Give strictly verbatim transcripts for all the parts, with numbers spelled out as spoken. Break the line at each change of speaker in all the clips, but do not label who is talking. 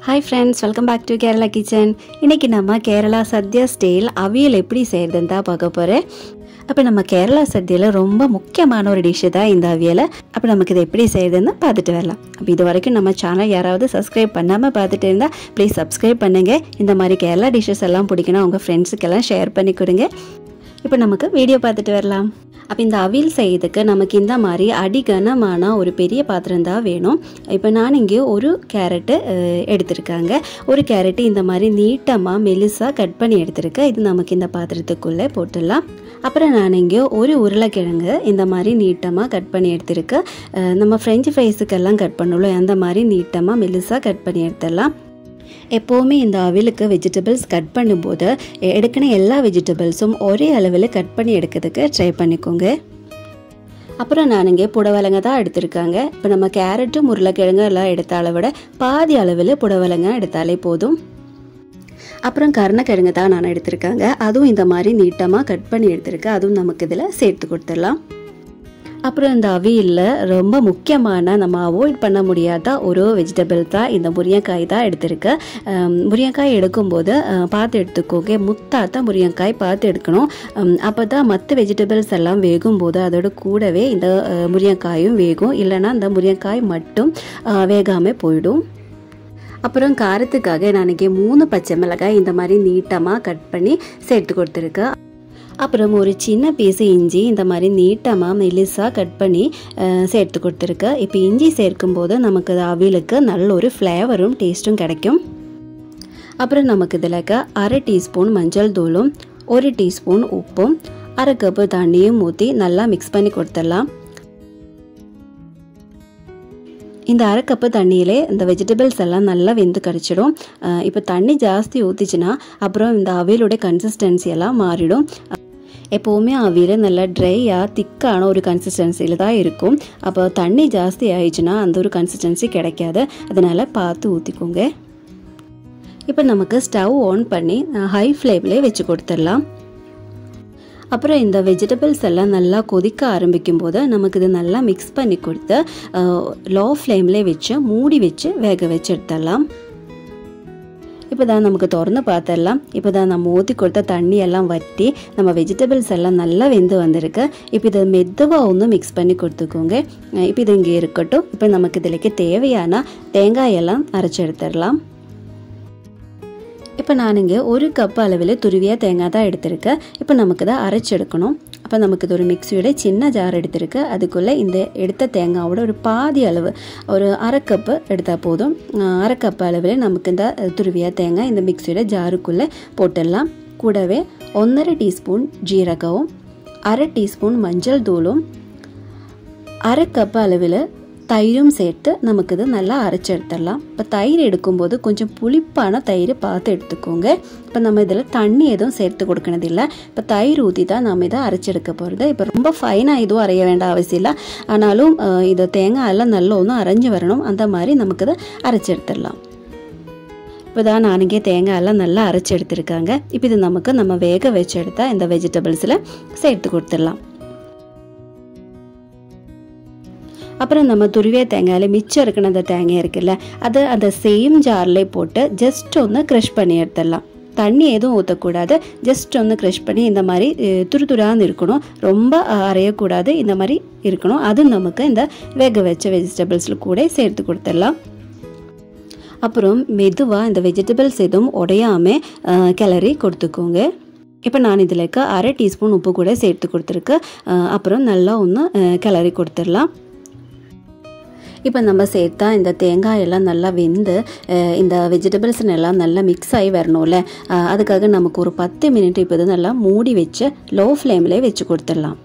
Hi friends, welcome back to Kerala Kitchen. இன்னைக்கு நம்ம Kerala Sathya style அவியல் எப்படி செய்யறதுன்னு தான் பார்க்க போறேன். அப்ப நம்ம கேரளா சத்யால ரொம்ப முக்கியமான ஒரு டிஷ் தான் இந்த அவியல். அப்ப நமக்கு இது எப்படி செய்யறதுன்னு பார்த்துட்டு வரலாம். அப்ப இது வரைக்கும் நம்ம சேனல் யாராவது சப்ஸ்கிரைப் பண்ணாம பார்த்துட்டு இருந்தா ப்ளீஸ் சப்ஸ்கிரைப் பண்ணுங்க. இந்த மாதிரி கேரளா டிஷ்ஷஸ் எல்லாம் பிடிக்கும்னா உங்க ஃப்ரெண்ட்ஸ்க்கு எல்லாம் ஷேர் பண்ணி கொடுங்க. இப்போ நமக்கு வீடியோ பார்த்துட்டு வரலாம். அப்போ இந்த அவியல் செய்யறதுக்கு நமக்கு இந்த மாதிரி அடிகனமான ஒரு பெரிய பாத்திரம் தான் வேணும். இப்போ நான் இங்கே ஒரு கேரட்டு எடுத்திருக்காங்க. ஒரு கேரட்டு இந்த மாதிரி நீட்டமாக மெலிசாக கட் பண்ணி எடுத்திருக்கேன். இது நமக்கு இந்த பாத்திரத்துக்குள்ளே போட்டுடலாம். அப்புறம் நான் இங்கே ஒரு உருளைக்கிழங்கு இந்த மாதிரி நீட்டமாக கட் பண்ணி எடுத்திருக்கேன். நம்ம ஃப்ரெஞ்சு ஃப்ரைஸுக்கெல்லாம் கட் பண்ணலாம், அந்த மாதிரி நீட்டமாக மெலிசாக கட் பண்ணி எடுத்துடலாம். எப்போவுமே இந்த அவியலுக்கு வெஜிடபிள்ஸ் கட் பண்ணும்போது எடுக்கிற எல்லா வெஜிடபிள்ஸும் ஒரே அளவில் கட் பண்ணி எடுக்கிறதுக்கு ட்ரை பண்ணிக்கோங்க. அப்புறம் நான் இங்கே புடவலங்க தான் எடுத்திருக்காங்க. இப்போ நம்ம கேரட்டும் உருளைக்கிழங்கு எல்லாம் எடுத்த அளவோட பாதி அளவில் புடவலங்க எடுத்தாலே போதும். அப்புறம் கருணக்கிழங்கு தான் நான் எடுத்திருக்காங்க. அதுவும் இந்த மாதிரி நீட்டமாக கட் பண்ணி எடுத்திருக்கேன். அதுவும் நமக்கு இதில் சேர்த்து கொடுத்துடலாம். அப்புறம் இந்த அவியலில் ரொம்ப முக்கியமான நம்ம அவாய்ட் பண்ண முடியாத ஒரு வெஜிடபிள் தான் இந்த முருங்கைக்காய் தான் எடுத்திருக்கேன். முருங்கைக்காய் எடுக்கும்போது பார்த்து எடுத்துக்கோங்க, முத்தாத்த முருங்கைக்காய் பார்த்து எடுக்கணும். அப்போ தான் மற்ற வெஜிடபிள்ஸ் எல்லாம் வேகும்போது அதோட கூடவே இந்த முருங்கைக்காயும் வேகும், இல்லைன்னா இந்த முருங்கைக்காய் மட்டும் வேகாமல் போயிடும். அப்புறம் காரத்துக்காக நான் இன்றைக்கி மூணு பச்சை மிளகாய் இந்த மாதிரி நீட்டமாக கட் பண்ணி சேர்த்து கொடுத்துருக்கேன். அப்புறம் ஒரு சின்ன பீஸு இஞ்சி இந்த மாதிரி நீட்டமாக மெலிசாக கட் பண்ணி சேர்த்து கொடுத்துருக்கேன். இப்போ இஞ்சி சேர்க்கும்போது நமக்கு அவியலுக்கு நல்ல ஒரு ஃப்ளேவரும் டேஸ்ட்டும் கிடைக்கும். அப்புறம் நமக்கு இதில் அரை டீஸ்பூன் மஞ்சள் தூளும் ஒரு டீஸ்பூன் உப்பும் அரை கப்பு தண்ணியும் ஊற்றி நல்லா மிக்ஸ் பண்ணி கொடுத்துடலாம். இந்த அரை கப்பு தண்ணியிலே இந்த வெஜிடபிள்ஸ் எல்லாம் நல்லா வெந்து கரைச்சிடும். இப்போ தண்ணி ஜாஸ்தி ஊற்றிச்சுன்னா அப்புறம் இந்த அவியலோட கன்சிஸ்டன்சி எல்லாம் மாறிடும். எப்போவுமே அவியல் நல்லா ட்ரையாக திக்கான ஒரு கன்சிஸ்டன்சியில் தான் இருக்கும். அப்போ தண்ணி ஜாஸ்தி ஆயிடுச்சுன்னா அந்த ஒரு கன்சிஸ்டன்சி கிடைக்காது, அதனால் பார்த்து ஊற்றிக்கோங்க. இப்போ நமக்கு ஸ்டவ் ஆன் பண்ணி ஹை ஃப்ளேம்லேயே வச்சு கொடுத்துடலாம். அப்புறம் இந்த வெஜிடபிள்ஸ் எல்லாம் நல்லா கொதிக்க ஆரம்பிக்கும் போது நமக்கு இது நல்லா மிக்ஸ் பண்ணி கொடுத்து லோ ஃப்ளேம்லேயே வச்சு மூடி வச்சு வேக வச்சு எடுத்துடலாம். இப்போ தான் நமக்கு திறந்து பார்த்துடலாம். இப்போ தான் நம்ம ஊற்றி கொடுத்த தண்ணி எல்லாம் வற்றி நம்ம வெஜிடபிள்ஸ் எல்லாம் நல்லா வெந்து வந்திருக்கு. இப்போ இதை மெதுவாக ஒன்று மிக்ஸ் பண்ணி கொடுத்துக்கோங்க. இப்போ இது இங்கே இருக்கட்டும். இப்போ நமக்கு இதிലേക്ക് தேவையான தேங்காயெல்லாம் அரைச்சி எடுத்துடலாம். இப்போ நான் இங்கே ஒரு கப் அளவில் துருவிய தேங்காய் தான் எடுத்திருக்கேன். இப்போ நமக்கு தான் அரைச்சி எடுக்கணும். அப்போ நமக்கு இது ஒரு மிக்சியோட சின்ன ஜார் எடுத்திருக்கு. அதுக்குள்ளே இந்த எடுத்த தேங்காவோட ஒரு பாதி அளவு ஒரு அரை கப்பு எடுத்தால் போதும். அரை கப் அளவில் நமக்கு இந்த துருவிய தேங்காய் இந்த மிக்சியோட ஜாருக்குள்ளே போட்டுடலாம். கூடவே ஒன்றரை டீஸ்பூன் ஜீரகமும் அரை டீஸ்பூன் மஞ்சள் தூளும் அரை கப் அளவில் தயிரும் சேர்த்து நமக்கு இது நல்லா அரைச்சி எடுத்துடலாம். இப்போ தயிர் எடுக்கும்போது கொஞ்சம் புளிப்பான தயிர் பார்த்து எடுத்துக்கோங்க. இப்போ நம்ம இதில் தண்ணி எதுவும் சேர்த்து கொடுக்கணதில்லை. இப்போ தயிர் ஊற்றி தான் நம்ம இதை அரைச்சி எடுக்க போகிறது. இப்போ ரொம்ப ஃபைனாக எதுவும் அரைய வேண்டாம் அவசியம் இல்லை. ஆனாலும் இதை தேங்காய் எல்லாம் நல்லா ஒன்றும் அரைஞ்சி வரணும், அந்த மாதிரி நமக்கு இதை அரைச்சி எடுத்துடலாம். இப்போ தான் நானுங்கே தேங்காய் எல்லாம் நல்லா அரைச்சி எடுத்துருக்காங்க. இப்போ இது நமக்கு நம்ம வேக வச்சு எடுத்தால் இந்த வெஜிடபிள்ஸில் சேர்த்து கொடுத்துடலாம். அப்புறம் நம்ம துருவிய தேங்காயில் மிச்சம் இருக்கிற அந்த தேங்காய் இருக்குல்ல, அது அந்த சேம் ஜார்லேயே போட்டு ஜஸ்ட் ஒன்று க்ரஷ் பண்ணி எடுத்துடலாம். தண்ணி எதுவும் ஊற்றக்கூடாது, ஜஸ்ட் ஒன்று க்ரஷ் பண்ணி இந்த மாதிரி துரு துரான்னு இருக்கணும், ரொம்ப அரையக்கூடாது, இந்த மாதிரி இருக்கணும். அது நமக்கு இந்த வேக வச்ச வெஜிடபிள்ஸில் கூட சேர்த்து கொடுத்துடலாம். அப்புறம் மெதுவாக இந்த வெஜிடபிள்ஸ் எதுவும் உடையாமல் கிளறி கொடுத்துக்கோங்க. இப்போ நான் இதில் அரை டீஸ்பூன் உப்பு கூட சேர்த்து கொடுத்துருக்கேன். அப்புறம் நல்லா ஒன்று கிளறி கொடுத்துடலாம். இப்போ நம்ம சேர்த்தா இந்த தேங்காயெல்லாம் நல்லா வெந்து இந்த வெஜிடபிள்ஸ் எல்லாம் நல்லா மிக்ஸ் ஆகி வரணும்ல, அதுக்காக நமக்கு ஒரு பத்து மினிட் இப்போ இது நல்லா மூடி வச்சு லோ ஃப்ளேம்லேயே வச்சு கொடுத்துடலாம்.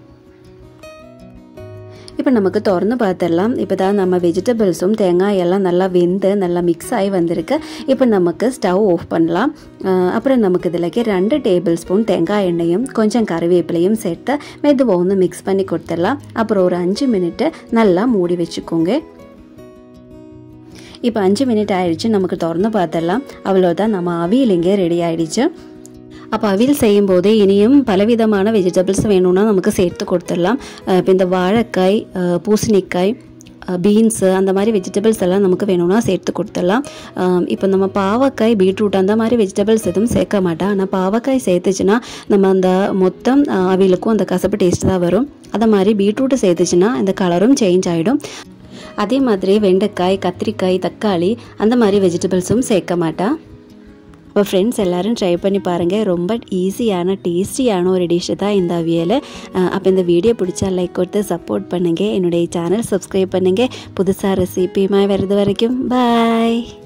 இப்போ நமக்கு திறந்து பார்த்துடலாம். இப்போ தான் நம்ம வெஜிடபிள்ஸும் தேங்காயெல்லாம் நல்லா வெந்து நல்லா மிக்ஸ் ஆகி வந்திருக்கு. இப்போ நமக்கு ஸ்டவ் ஆஃப் பண்ணலாம். அப்புறம் நமக்கு இதில் ரெண்டு டேபிள் ஸ்பூன் தேங்காய் எண்ணெயும் கொஞ்சம் கறிவேப்பிலையும் சேர்த்து மெதுவாக ஒன்று மிக்ஸ் பண்ணி கொடுத்துடலாம். அப்புறம் ஒரு அஞ்சு மினிட்டு நல்லா மூடி வச்சுக்கோங்க. இப்போ அஞ்சு மினிட் ஆயிடுச்சு, நமக்கு திறந்து பார்த்துடலாம். அவ்வளோதான், நம்ம அவியல் இங்கே ரெடி ஆகிடுச்சு. அப்போ அவியல் செய்யும்போது இனியும் பலவிதமான வெஜிடபிள்ஸ் வேணும்னா நமக்கு சேர்த்து கொடுத்துடலாம். இப்போ இந்த வாழைக்காய், பூசணிக்காய், பீன்ஸு அந்த மாதிரி வெஜிடபிள்ஸ் எல்லாம் நமக்கு வேணும்னா சேர்த்து கொடுத்துடலாம். இப்போ நம்ம பாவக்காய் பீட்ரூட் அந்த மாதிரி வெஜிடபிள்ஸ் எதுவும் சேர்க்க மாட்டேன். ஆனால் பாவக்காய் சேர்த்துச்சுன்னா நம்ம அந்த மொத்தம் அவியலுக்கும் அந்த கசப்பு டேஸ்ட் தான் வரும். அதை மாதிரி பீட்ரூட்டு சேர்த்துச்சுன்னா இந்த கலரும் சேஞ்ச் ஆகிடும். அதே மாதிரி வெண்டைக்காய், கத்திரிக்காய், தக்காளி அந்த மாதிரி வெஜிடபிள்ஸும் சேர்க்க மாட்டேன். இப்போ ஃப்ரெண்ட்ஸ் எல்லோரும் ட்ரை பண்ணி பாருங்கள். ரொம்ப ஈஸியான டேஸ்டியான ஒரு டிஷ்ஷு தான் இந்த அவியல். அப்போ இந்த வீடியோ பிடிச்சா லைக் கொடுத்து சப்போர்ட் பண்ணுங்கள். என்னுடைய சேனல் சப்ஸ்கிரைப் பண்ணுங்கள். புதுசாக ரெசிபியுமாய் வருது வரைக்கும் பாய்.